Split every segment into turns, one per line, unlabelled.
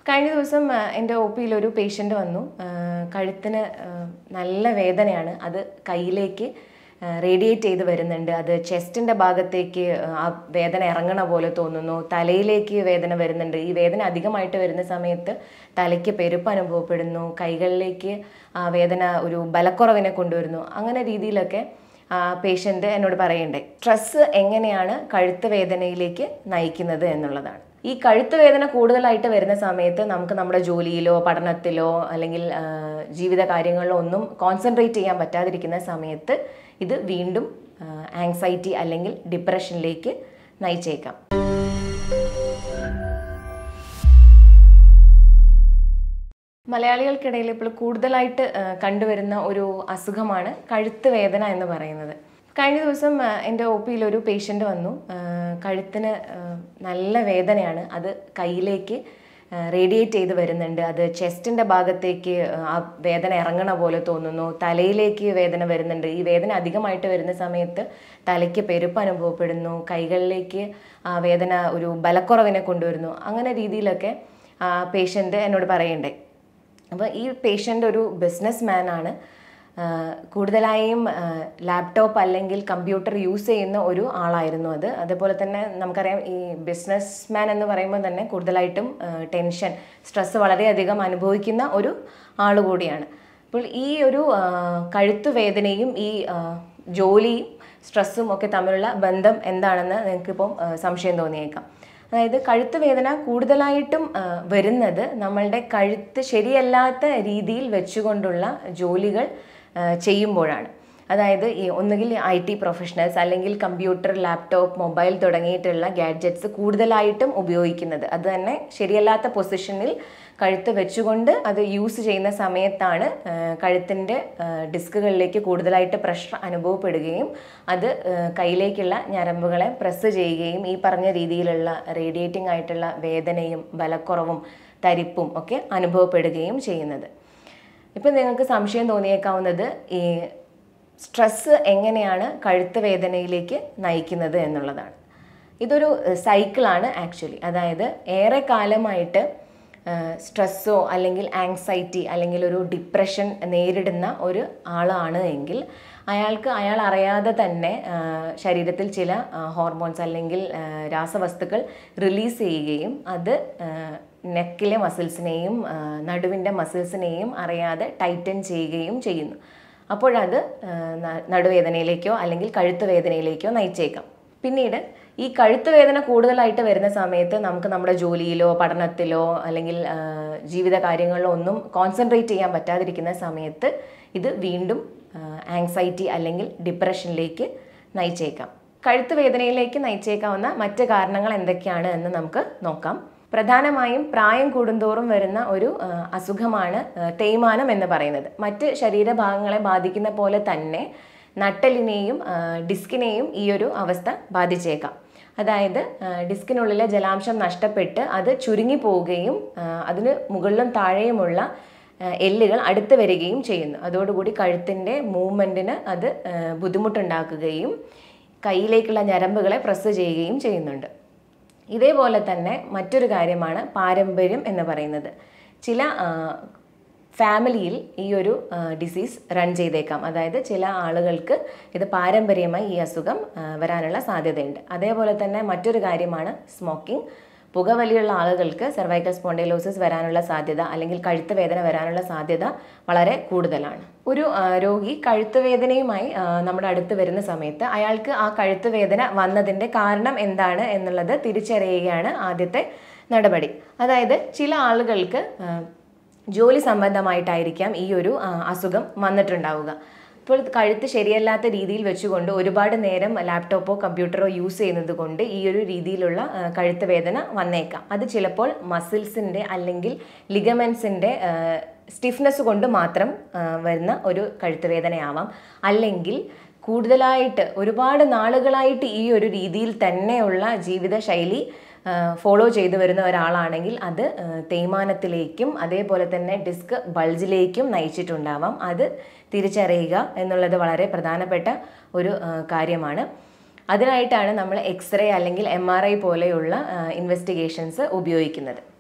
കഴിഞ്ഞ ദിവസം എൻ്റെ ഒ പിയിൽ ഒരു പേഷ്യൻ്റ് വന്നു. കഴുത്തിന് നല്ല വേദനയാണ്. അത് കയ്യിലേക്ക് റേഡിയേറ്റ് ചെയ്ത് വരുന്നുണ്ട്. അത് ചെസ്റ്റിൻ്റെ ഭാഗത്തേക്ക് ആ വേദന ഇറങ്ങണ പോലെ തോന്നുന്നു. തലയിലേക്ക് വേദന വരുന്നുണ്ട്. ഈ വേദന അധികമായിട്ട് വരുന്ന സമയത്ത് തലയ്ക്ക് പെരുപ്പ് അനുഭവപ്പെടുന്നു. കൈകളിലേക്ക് ആ വേദന ഒരു ബലക്കുറവിനെ കൊണ്ടുവരുന്നു. അങ്ങനെ രീതിയിലൊക്കെ പേഷ്യൻ്റ് എന്നോട് പറയണ്ടേ. സ്ട്രെസ്സ് എങ്ങനെയാണ് കഴുത്ത് വേദനയിലേക്ക് നയിക്കുന്നത് എന്നുള്ളതാണ്. ഈ കഴുത്ത് വേദന കൂടുതലായിട്ട് വരുന്ന സമയത്ത് നമുക്ക് നമ്മുടെ ജോലിയിലോ പഠനത്തിലോ അല്ലെങ്കിൽ ജീവിത കാര്യങ്ങളിലോ ഒന്നും കോൺസെൻട്രേറ്റ് ചെയ്യാൻ പറ്റാതിരിക്കുന്ന സമയത്ത് ഇത് വീണ്ടും ആങ്സൈറ്റി അല്ലെങ്കിൽ ഡിപ്രഷനിലേക്ക് നയിച്ചേക്കാം. മലയാളികൾക്കിടയിൽ ഇപ്പോൾ കൂടുതലായിട്ട് കണ്ടുവരുന്ന ഒരു അസുഖമാണ് കഴുത്ത് വേദന എന്ന് പറയുന്നത്. കഴിഞ്ഞ ദിവസം എൻ്റെ ഒ പിയിൽ ഒരു പേഷ്യൻ്റ് വന്നു. കഴുത്തിന് നല്ല വേദനയാണ്. അത് കയ്യിലേക്ക് റേഡിയേറ്റ് ചെയ്ത് വരുന്നുണ്ട്. അത് ചെസ്റ്റിൻ്റെ ഭാഗത്തേക്ക് ആ വേദന ഇറങ്ങണ പോലെ തോന്നുന്നു. തലയിലേക്ക് വേദന വരുന്നുണ്ട്. ഈ വേദന അധികമായിട്ട് വരുന്ന സമയത്ത് തലയ്ക്ക് പെരുപ്പ് അനുഭവപ്പെടുന്നു. കൈകളിലേക്ക് ആ വേദന ഒരു ബലക്കുറവിനെ കൊണ്ടുവരുന്നു. അങ്ങനെ രീതിയിലൊക്കെ പേഷ്യൻ്റ് എന്നോട് പറയണ്ടേ. അപ്പോൾ ഈ പേഷ്യൻ്റ് ഒരു ബിസിനസ് മാനാണ്. കൂടുതലായും ലാപ്ടോപ്പ് അല്ലെങ്കിൽ കമ്പ്യൂട്ടർ യൂസ് ചെയ്യുന്ന ഒരു ആളായിരുന്നു അത്. അതേപോലെ തന്നെ നമുക്കറിയാം, ഈ ബിസിനസ് മാൻ എന്ന് പറയുമ്പോൾ തന്നെ കൂടുതലായിട്ടും ടെൻഷൻ, സ്ട്രെസ്സ് വളരെയധികം അനുഭവിക്കുന്ന ഒരു ആൾ കൂടിയാണ്. അപ്പോൾ ഈ ഒരു കഴുത്ത് വേദനയും ഈ ജോലിയും സ്ട്രെസ്സും ഒക്കെ തമ്മിലുള്ള ബന്ധം എന്താണെന്ന് നിങ്ങൾക്കിപ്പം സംശയം തോന്നിയേക്കാം. അതായത് കഴുത്ത് വേദന കൂടുതലായിട്ടും വരുന്നത് നമ്മളുടെ കഴുത്ത് ശരിയല്ലാത്ത രീതിയിൽ വെച്ചുകൊണ്ടുള്ള ജോലികൾ ചെയ്യുമ്പോഴാണ്. അതായത് ഒന്നുകിൽ IT പ്രൊഫഷണൽസ് അല്ലെങ്കിൽ കമ്പ്യൂട്ടർ, ലാപ്ടോപ്പ്, മൊബൈൽ തുടങ്ങിയിട്ടുള്ള ഗാഡ്ജറ്റ്സ് കൂടുതലായിട്ടും ഉപയോഗിക്കുന്നത്. അത് തന്നെ ശരിയല്ലാത്ത പൊസിഷനിൽ കഴുത്ത് വെച്ചുകൊണ്ട് അത് യൂസ് ചെയ്യുന്ന സമയത്താണ് കഴുത്തിൻ്റെ ഡിസ്കുകളിലേക്ക് കൂടുതലായിട്ട് പ്രഷർ അനുഭവപ്പെടുകയും അത് കയ്യിലേക്കുള്ള ഞരമ്പുകളെ പ്രസ് ചെയ്യുകയും ഈ പറഞ്ഞ രീതിയിലുള്ള റേഡിയേറ്റിംഗ് ആയിട്ടുള്ള വേദനയും ബലക്കുറവും തരിപ്പും ഒക്കെ അനുഭവപ്പെടുകയും ചെയ്യുന്നത്. ഇപ്പം നിങ്ങൾക്ക് സംശയം തോന്നിയേക്കാവുന്നത് ഈ സ്ട്രെസ്സ് എങ്ങനെയാണ് കഴുത്ത് വേദനയിലേക്ക് നയിക്കുന്നത് എന്നുള്ളതാണ്. ഇതൊരു സൈക്കിളാണ് ആക്ച്വലി. അതായത് ഏറെ കാലമായിട്ട് സ്ട്രെസ്സോ അല്ലെങ്കിൽ ആങ്സൈറ്റി അല്ലെങ്കിൽ ഒരു ഡിപ്രഷൻ നേരിടുന്ന ഒരു ആളാണ് എങ്കിൽ അയാൾ അറിയാതെ തന്നെ ശരീരത്തിൽ ചില ഹോർമോൺസ് അല്ലെങ്കിൽ രാസവസ്തുക്കൾ റിലീസ് ചെയ്യുകയും അത് നെക്കിലെ മസിൽസിനെയും നടുവിൻ്റെ മസിൽസിനെയും അറിയാതെ ടൈറ്റൻ ചെയ്യുകയും ചെയ്യുന്നു. അപ്പോഴത് നടുവേദനയിലേക്കോ അല്ലെങ്കിൽ കഴുത്ത് വേദനയിലേക്കോ നയിച്ചേക്കാം. പിന്നീട് ഈ കഴുത്ത് വേദന കൂടുതലായിട്ട് വരുന്ന സമയത്ത് നമുക്ക് നമ്മുടെ ജോലിയിലോ പഠനത്തിലോ അല്ലെങ്കിൽ ജീവിത കാര്യങ്ങളിലോ ഒന്നും കോൺസെൻട്രേറ്റ് ചെയ്യാൻ പറ്റാതിരിക്കുന്ന സമയത്ത് ഇത് വീണ്ടും ആങ്സൈറ്റി അല്ലെങ്കിൽ ഡിപ്രഷനിലേക്ക് നയിച്ചേക്കാം. കഴുത്ത് വേദനയിലേക്ക് നയിച്ചേക്കാവുന്ന മറ്റ് കാരണങ്ങൾ എന്തൊക്കെയാണ് എന്ന് നമുക്ക് നോക്കാം. പ്രധാനമായും പ്രായം കൂടുന്തോറും വരുന്ന ഒരു അസുഖമാണ് തേയ്മാനം എന്ന് പറയുന്നത്. മറ്റ് ശരീരഭാഗങ്ങളെ ബാധിക്കുന്ന പോലെ തന്നെ നട്ടെല്ലിനെയും ഡിസ്കിനെയും ഈ ഒരു അവസ്ഥ ബാധിച്ചേക്കാം. അതായത് ഡിസ്കിനുള്ളിലെ ജലാംശം നഷ്ടപ്പെട്ട് അത് ചുരുങ്ങി പോവുകയും അതിന് മുകളിലും താഴെയുമുള്ള എല്ലുകൾ അടുത്ത് വരികയും ചെയ്യുന്നു. അതോടുകൂടി കഴുത്തിൻ്റെ മൂവ്മെൻറ്റിന് അത് ബുദ്ധിമുട്ടുണ്ടാക്കുകയും കയ്യിലേക്കുള്ള ഞരമ്പുകളെ പ്രസ് ചെയ്യുകയും ചെയ്യുന്നുണ്ട്. ഇതേപോലെ തന്നെ മറ്റൊരു കാര്യമാണ് പാരമ്പര്യം എന്ന് പറയുന്നത്. ചില ഫാമിലിയിൽ ഈ ഒരു ഡിസീസ് റൺ ചെയ്തേക്കാം. അതായത് ചില ആളുകൾക്ക് ഇത് പാരമ്പര്യമായി ഈ അസുഖം വരാനുള്ള സാധ്യതയുണ്ട്. അതേപോലെ തന്നെ മറ്റൊരു കാര്യമാണ് സ്മോക്കിംഗ്. പുകവലിയുള്ള ആളുകൾക്ക് സെർവൈക്കൽ സ്പോണ്ടൈലോസിസ് വരാനുള്ള സാധ്യത അല്ലെങ്കിൽ കഴുത്ത് വേദന വരാനുള്ള സാധ്യത വളരെ കൂടുതലാണ്. ഒരു രോഗി കഴുത്ത് വേദനയുമായി നമ്മുടെ അടുത്ത് വരുന്ന സമയത്ത് അയാൾക്ക് ആ കഴുത്ത് വേദന വന്നതിൻ്റെ കാരണം എന്താണ് എന്നുള്ളത് തിരിച്ചറിയുകയാണ് ആദ്യത്തെ നടപടി. അതായത് ചില ആളുകൾക്ക് ജോലി സംബന്ധമായിട്ടായിരിക്കാം ഈ ഒരു അസുഖം വന്നിട്ടുണ്ടാവുക. ഇപ്പോൾ കഴുത്ത് ശരിയല്ലാത്ത രീതിയിൽ വെച്ചുകൊണ്ട് ഒരുപാട് നേരം ലാപ്ടോപ്പോ കമ്പ്യൂട്ടറോ യൂസ് ചെയ്യുന്നത് കൊണ്ട് ഈ ഒരു രീതിയിലുള്ള കഴുത്ത് വേദന വന്നേക്കാം. അത് ചിലപ്പോൾ മസിൽസിൻ്റെ അല്ലെങ്കിൽ ലിഗമെൻസിൻ്റെ സ്റ്റിഫ്നെസ് കൊണ്ട് മാത്രം വരുന്ന ഒരു കഴുത്ത് വേദനയാവാം. അല്ലെങ്കിൽ കൂടുതലായിട്ട് ഒരുപാട് നാളുകളായിട്ട് ഈ ഒരു രീതിയിൽ തന്നെയുള്ള ജീവിതശൈലി ഫോളോ ചെയ്തു വരുന്ന ഒരാളാണെങ്കിൽ അത് തേയ്മാനത്തിലേക്കും അതേപോലെ തന്നെ ഡിസ്ക് ബൾജിലേക്കും നയിച്ചിട്ടുണ്ടാവാം. അത് തിരിച്ചറിയുക എന്നുള്ളത് വളരെ പ്രധാനപ്പെട്ട ഒരു കാര്യമാണ്. അതിനായിട്ടാണ് നമ്മൾ എക്സ്റേ അല്ലെങ്കിൽ MRI പോലെയുള്ള ഇൻവെസ്റ്റിഗേഷൻസ് ഉപയോഗിക്കുന്നത്.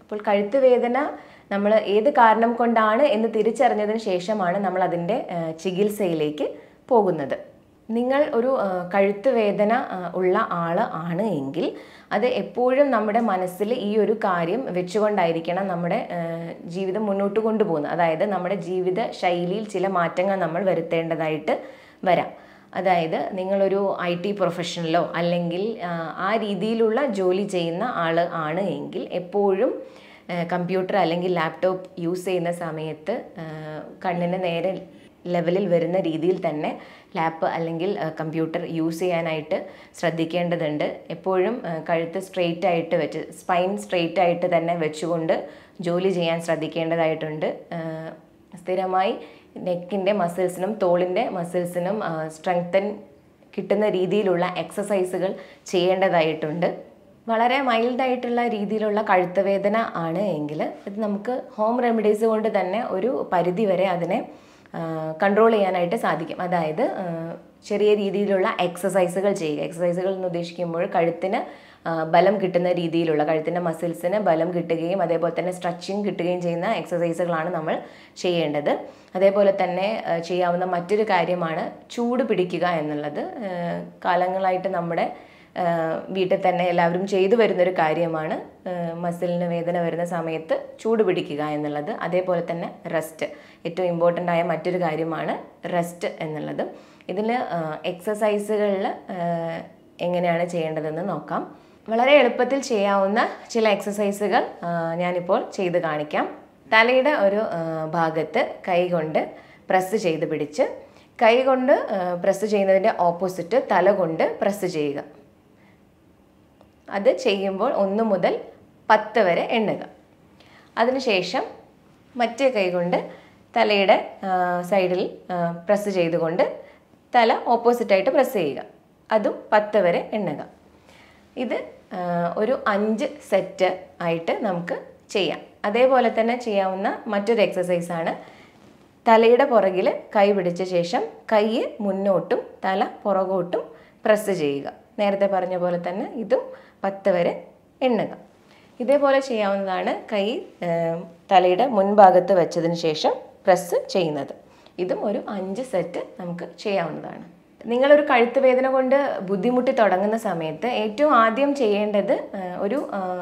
അപ്പോൾ കഴുത്ത് വേദന നമ്മൾ ഏത് കാരണം കൊണ്ടാണ് എന്ന് തിരിച്ചറിഞ്ഞതിന് ശേഷമാണ് നമ്മൾ അതിൻ്റെ ചികിത്സയിലേക്ക് പോകുന്നത്. നിങ്ങൾ ഒരു കഴുത്ത് വേദന ഉള്ള ആൾ ആണ് എങ്കിൽ അത് എപ്പോഴും നമ്മുടെ മനസ്സിൽ ഈ ഒരു കാര്യം വെച്ചുകൊണ്ടായിരിക്കണം നമ്മുടെ ജീവിതം മുന്നോട്ട് കൊണ്ടുപോകുന്നത്. അതായത് നമ്മുടെ ജീവിത ശൈലിയിൽ ചില മാറ്റങ്ങൾ നമ്മൾ വരുത്തേണ്ടതായിട്ട് വരാം. അതായത് നിങ്ങളൊരു IT പ്രൊഫഷണലോ അല്ലെങ്കിൽ ആ രീതിയിലുള്ള ജോലി ചെയ്യുന്ന ആൾ ആണ് എങ്കിൽ എപ്പോഴും കമ്പ്യൂട്ടർ അല്ലെങ്കിൽ ലാപ്ടോപ്പ് യൂസ് ചെയ്യുന്ന സമയത്ത് കണ്ണിന് നേരെ ലെവലിൽ വരുന്ന രീതിയിൽ തന്നെ ലാപ്പ് അല്ലെങ്കിൽ കമ്പ്യൂട്ടർ യൂസ് ചെയ്യാനായിട്ട് ശ്രദ്ധിക്കേണ്ടതുണ്ട്. എപ്പോഴും കഴുത്ത് സ്ട്രെയിറ്റ് ആയിട്ട് വെച്ച് സ്പൈൻ സ്ട്രെയിറ്റ് ആയിട്ട് തന്നെ വെച്ചുകൊണ്ട് ജോലി ചെയ്യാൻ ശ്രദ്ധിക്കേണ്ടതായിട്ടുണ്ട്. സ്ഥിരമായി നെക്കിൻ്റെ മസിൽസിനും തോളിൻ്റെ മസിൽസിനും സ്ട്രെങ്തൻ കിട്ടുന്ന രീതിയിലുള്ള എക്സസൈസുകൾ ചെയ്യേണ്ടതായിട്ടുണ്ട്. വളരെ മൈൽഡായിട്ടുള്ള രീതിയിലുള്ള കഴുത്ത് വേദന ആണ് എങ്കിൽ ഇത് നമുക്ക് ഹോം റെമഡീസ് കൊണ്ട് തന്നെ ഒരു പരിധി വരെ അതിനെ കൺട്രോൾ ചെയ്യാനായിട്ട് സാധിക്കും. അതായത് ചെറിയ രീതിയിലുള്ള എക്സസൈസുകൾ ചെയ്യുക. എക്സസൈസുകൾ എന്ന് ഉദ്ദേശിക്കുമ്പോൾ കഴുത്തിന് ബലം കിട്ടുന്ന രീതിയിലുള്ള, കഴുത്തിൻ്റെ മസിൽസിന് ബലം കിട്ടുകയും അതേപോലെ തന്നെ സ്ട്രെച്ചിങ് കിട്ടുകയും ചെയ്യുന്ന എക്സസൈസുകളാണ് നമ്മൾ ചെയ്യേണ്ടത്. അതേപോലെ തന്നെ ചെയ്യാവുന്ന മറ്റൊരു കാര്യമാണ് ചൂട് പിടിക്കുക എന്നുള്ളത്. കാലങ്ങളായിട്ട് നമ്മുടെ വീട്ടിൽ തന്നെ എല്ലാവരും ചെയ്തു വരുന്നൊരു കാര്യമാണ് മസിലിന് വേദന വരുന്ന സമയത്ത് ചൂട് പിടിക്കുക എന്നുള്ളത്. അതേപോലെ തന്നെ റെസ്റ്റ്, ഏറ്റവും ഇമ്പോർട്ടൻ്റ് ആയ മറ്റൊരു കാര്യമാണ് റെസ്റ്റ് എന്നുള്ളത്. ഇതിൽ എക്സസൈസുകളിൽ എങ്ങനെയാണ് ചെയ്യേണ്ടതെന്ന് നോക്കാം. വളരെ എളുപ്പത്തിൽ ചെയ്യാവുന്ന ചില എക്സസൈസുകൾ ഞാനിപ്പോൾ ചെയ്ത് കാണിക്കാം. തലയുടെ ഒരു ഭാഗത്ത് കൈ കൊണ്ട് പ്രസ് ചെയ്ത് പിടിച്ച്, കൈ കൊണ്ട് പ്രസ് ചെയ്യുന്നതിൻ്റെ ഓപ്പോസിറ്റ് തല കൊണ്ട് പ്രസ് ചെയ്യുക. അത് ചെയ്യുമ്പോൾ 1 മുതൽ 10 വരെ എണ്ണുക. അതിനുശേഷം മറ്റേ കൈ കൊണ്ട് തലയുടെ സൈഡിൽ പ്രസ് ചെയ്തുകൊണ്ട് തല ഓപ്പോസിറ്റായിട്ട് പ്രസ് ചെയ്യുക. അതും 10 വരെ എണ്ണുക. ഇത് ഒരു 5 സെറ്റ് ആയിട്ട് നമുക്ക് ചെയ്യാം. അതേപോലെ തന്നെ ചെയ്യാവുന്ന മറ്റൊരു എക്സസൈസാണ് തലയുടെ പുറകിൽ കൈ പിടിച്ച ശേഷം കൈ മുന്നോട്ടും തല പുറകോട്ടും പ്രസ് ചെയ്യുക. നേരത്തെ പറഞ്ഞ പോലെ തന്നെ ഇതും 10 വരെ എണ്ണുക. ഇതേപോലെ ചെയ്യാവുന്നതാണ് കൈ തലയുടെ മുൻഭാഗത്ത് വെച്ചതിന് ശേഷം പ്രസ് ചെയ്യുന്നത്. ഇതും ഒരു 5 സെറ്റ് നമുക്ക് ചെയ്യാവുന്നതാണ്. നിങ്ങളൊരു കഴുത്ത് വേദന കൊണ്ട് ബുദ്ധിമുട്ടി തുടങ്ങുന്ന സമയത്ത് ഏറ്റവും ആദ്യം ചെയ്യേണ്ടത് ഒരു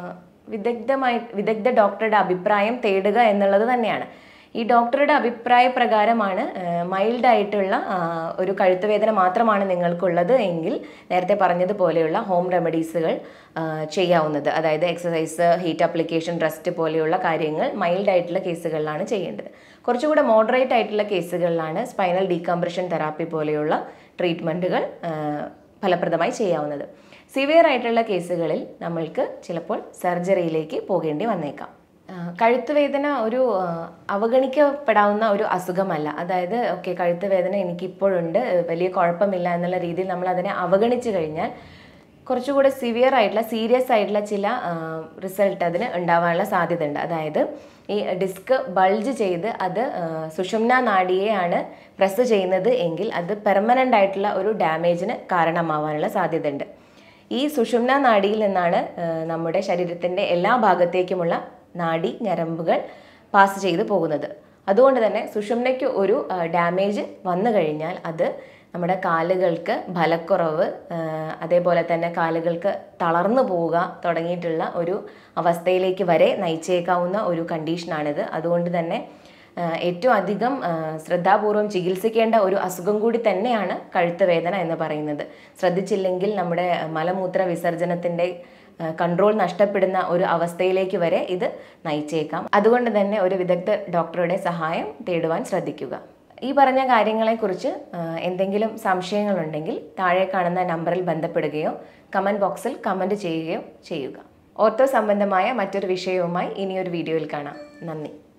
വിദഗ്ധ ഡോക്ടറുടെ അഭിപ്രായം തേടുക എന്നുള്ളത് തന്നെയാണ്. ഈ ഡോക്ടറുടെ അഭിപ്രായ പ്രകാരമാണ് മൈൽഡായിട്ടുള്ള ഒരു കഴുത്ത് വേദന മാത്രമാണ് നിങ്ങൾക്കുള്ളത് എങ്കിൽ നേരത്തെ പറഞ്ഞതുപോലെയുള്ള ഹോം റെമഡീസുകൾ ചെയ്യാവുന്നത്. അതായത് എക്സസൈസ്, ഹീറ്റ് അപ്ലിക്കേഷൻ, റെസ്റ്റ് പോലെയുള്ള കാര്യങ്ങൾ മൈൽഡായിട്ടുള്ള കേസുകളിലാണ് ചെയ്യേണ്ടത്. കുറച്ചുകൂടെ മോഡറേറ്റ് ആയിട്ടുള്ള കേസുകളിലാണ് സ്പൈനൽ ഡീകംപ്രഷൻ തെറാപ്പി പോലെയുള്ള ട്രീറ്റ്മെൻറ്റുകൾ ഫലപ്രദമായി ചെയ്യാവുന്നത്. സിവിയർ ആയിട്ടുള്ള കേസുകളിൽ നമ്മൾക്ക് ചിലപ്പോൾ സർജറിയിലേക്ക് പോകേണ്ടി വന്നേക്കാം. കഴുത്ത് വേദന ഒരു അവഗണിക്കപ്പെടാവുന്ന ഒരു അസുഖമല്ല. അതായത് ഓക്കെ, കഴുത്ത് വേദന എനിക്കിപ്പോഴുണ്ട്, വലിയ കുഴപ്പമില്ല എന്നുള്ള രീതിയിൽ നമ്മൾ അതിനെ അവഗണിച്ചു കഴിഞ്ഞാൽ കുറച്ചുകൂടെ സിവിയർ ആയിട്ടുള്ള, സീരിയസ് ആയിട്ടുള്ള ചില റിസൾട്ട് അതിന് ഉണ്ടാവാനുള്ള സാധ്യത ഉണ്ട്. അതായത് ഈ ഡിസ്ക് ബൾജ് ചെയ്ത് അത് സുഷുമ്നാ നാഡിയെയാണ് പ്രസ് ചെയ്യുന്നത് എങ്കിൽ അത് പെർമനൻ്റ് ആയിട്ടുള്ള ഒരു ഡാമേജിന് കാരണമാവാനുള്ള സാധ്യത ഉണ്ട്. ഈ സുഷുമ്നാ നാഡിയിൽ നിന്നാണ് നമ്മുടെ ശരീരത്തിൻ്റെ എല്ലാ ഭാഗത്തേക്കുമുള്ള നാഡി ഞരമ്പുകൾ പാസ് ചെയ്ത് പോകുന്നത്. അതുകൊണ്ട് തന്നെ സുഷുമ്നയ്ക്ക് ഒരു ഡാമേജ് വന്നു കഴിഞ്ഞാൽ അത് നമ്മുടെ കാലുകൾക്ക് ബലക്കുറവ്, അതേപോലെ തന്നെ കാലുകൾക്ക് തളർന്നു പോവുക തുടങ്ങിയിട്ടുള്ള ഒരു അവസ്ഥയിലേക്ക് വരെ നയിച്ചേക്കാവുന്ന ഒരു കണ്ടീഷനാണിത്. അതുകൊണ്ട് തന്നെ ഏറ്റവും അധികം ശ്രദ്ധാപൂർവം ചികിത്സിക്കേണ്ട ഒരു അസുഖം കൂടി തന്നെയാണ് കഴുത്ത് വേദന എന്ന് പറയുന്നത്. ശ്രദ്ധിച്ചില്ലെങ്കിൽ നമ്മുടെ മലമൂത്ര വിസർജനത്തിൻ്റെ കൺട്രോൾ നഷ്ടപ്പെടുന്ന ഒരു അവസ്ഥയിലേക്ക് വരെ ഇത് നയിച്ചേക്കാം. അതുകൊണ്ട് തന്നെ ഒരു വിദഗ്ധ ഡോക്ടറുടെ സഹായം തേടുവാൻ ശ്രദ്ധിക്കുക. ഈ പറഞ്ഞ കാര്യങ്ങളെക്കുറിച്ച് എന്തെങ്കിലും സംശയങ്ങളുണ്ടെങ്കിൽ താഴെ കാണുന്ന നമ്പറിൽ ബന്ധപ്പെടുകയോ കമൻറ്റ് ബോക്സിൽ കമൻറ്റ് ചെയ്യുകയോ ചെയ്യുക. ഓർത്തോ സംബന്ധമായ മറ്റൊരു വിഷയവുമായി ഇനിയൊരു വീഡിയോയിൽ കാണാം. നന്ദി.